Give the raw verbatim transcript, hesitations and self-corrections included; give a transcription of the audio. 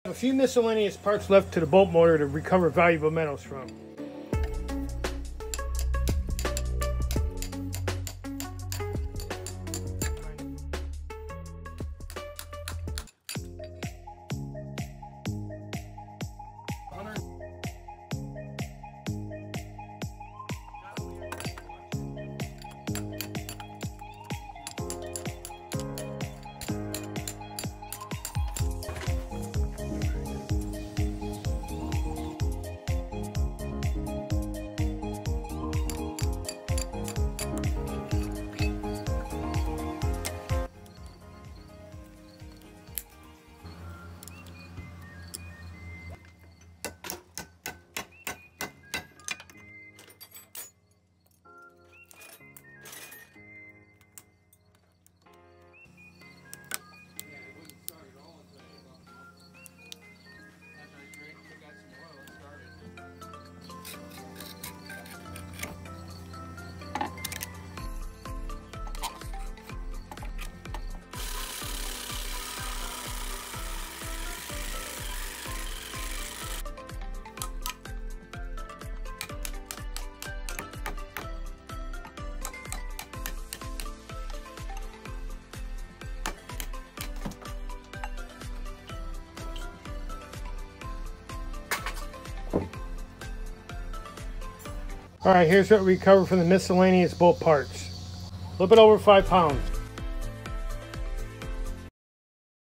A few miscellaneous parts left to the bolt motor to recover valuable metals from. Alright, here's what we recovered from the miscellaneous bolt parts. A little bit over five pounds.